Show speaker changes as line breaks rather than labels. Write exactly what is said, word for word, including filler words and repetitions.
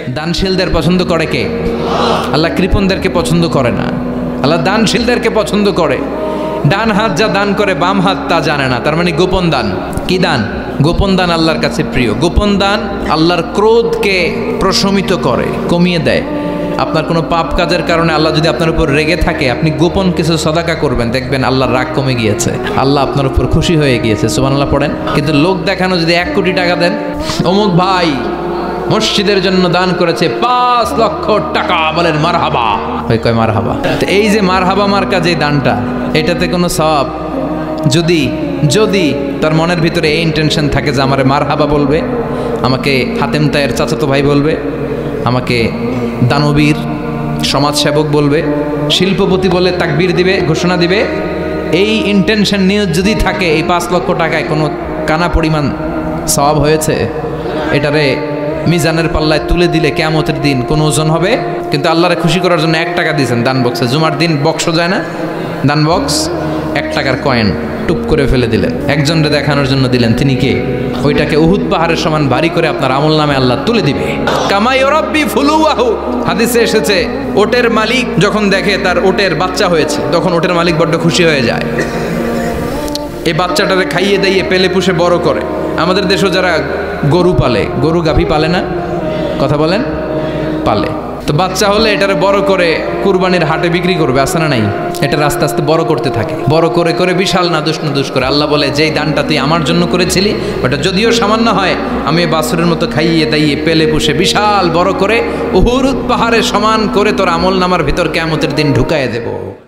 দানশীলদের পছন্দ করে কে? আল্লাহ কৃপণদেরকে পছন্দ করে না, আল্লাহ দানশীলদেরকে পছন্দ করে। ডান হাত যা দান করে বাম হাত তা জানে না, তার মানে গোপন দান। কি দান? গোপন দান আল্লাহর কাছে প্রিয়। গোপন দান আল্লাহর ক্রোধকে প্রশমিত করে, কমিয়ে দেয়। আপনার কোনো পাপ কাজের কারণে আল্লাহ যদি আপনার উপর রেগে থাকে, আপনি গোপন কিছু সদাকা করবেন, দেখবেন আল্লাহর রাগ কমে গিয়েছে, আল্লাহ আপনার উপর খুশি হয়ে গিয়েছে। সুবহানাল্লাহ পড়েন। কিন্তু লোক দেখানো যদি এক কোটি টাকা দেন, অমুক ভাই মসজিদের জন্য দান করেছে পাঁচ লক্ষ টাকা, বলেন মারহাবা, ওই কয় মারহাবা। তো এই যে মারহাবা মার্কা যে দানটা, এটাতে কোনো সওয়াব যদি যদি তার মনের ভিতরে এই ইন্টেনশন থাকে যে আমারে মারহাবা বলবে, আমাকে হাতেম তায়ের চাচাতো ভাই বলবে, আমাকে দানবীর সমাজসেবক বলবে, শিল্পপতি বলে তাকবীর দিবে, ঘোষণা দিবে, এই ইন্টেনশন নিয়ে যদি থাকে, এই পাঁচ লক্ষ টাকায় কোনো কানা পরিমাণ সওয়াব হয়েছে, এটারে মিজানের পাল্লায় তুলে দিলে কিয়ামতের দিন কোনো ওজন হবে। কিন্তু আল্লাহরে খুশি করার জন্য এক টাকা দিয়েছেন দান বক্সে, জুমার দিন বক্স যায় না দান বক্স, এক টাকার কয়েন টুপ করে ফেলে দিলেন, একজনকে দেখানোর জন্য দিলেন, তিনি কে? ওইটাকে উহুদ পাহাড়ের সমান ভারী করে আপনার আমল নামে আল্লাহ তুলে দিবে। কামাই রাব্বি ফুলুয়াহু, হাদিসে এসেছে ওটের মালিক যখন দেখে তার ওটের বাচ্চা হয়েছে, তখন ওটের মালিক বড্ড খুশি হয়ে যায়। এই বাচ্চাটারে খাইয়ে দাইয়ে পেলে পুষে বড় করে। আমাদের দেশও যারা গরু পালে, গরু গাভী পালে না, কথা বলেন, পালে, তো বাচ্চা হলে এটারে বড় করে কুরবানির হাটে বিক্রি করবে, আছে না নাই? এটা আস্তে আস্তে বড় করতে থাকে, বড় করে করে বিশাল নাদুস নাদুস করে। আল্লাহ বলে, যেই দানটা তুই আমার জন্য করেছিলি, ওটা যদিও সামান্য হয়, আমি বাছুরের মতো খাইয়ে দাইয়ে পেলে পুষে বিশাল বড় করে উহুদ পাহাড়ে সমান করে তোর আমল নামার ভিতর কিয়ামতের দিন ঢুকায় দেব।